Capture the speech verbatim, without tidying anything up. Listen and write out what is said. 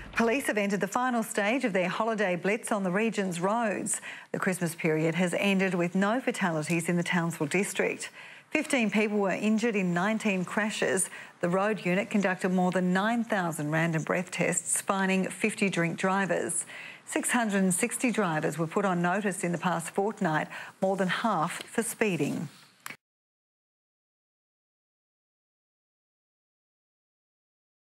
Police have entered the final stage of their holiday blitz on the region's roads. The Christmas period has ended with no fatalities in the Townsville District. fifteen people were injured in nineteen crashes. The road unit conducted more than nine thousand random breath tests, fining fifty drink drivers. six hundred sixty drivers were put on notice in the past fortnight, more than half for speeding.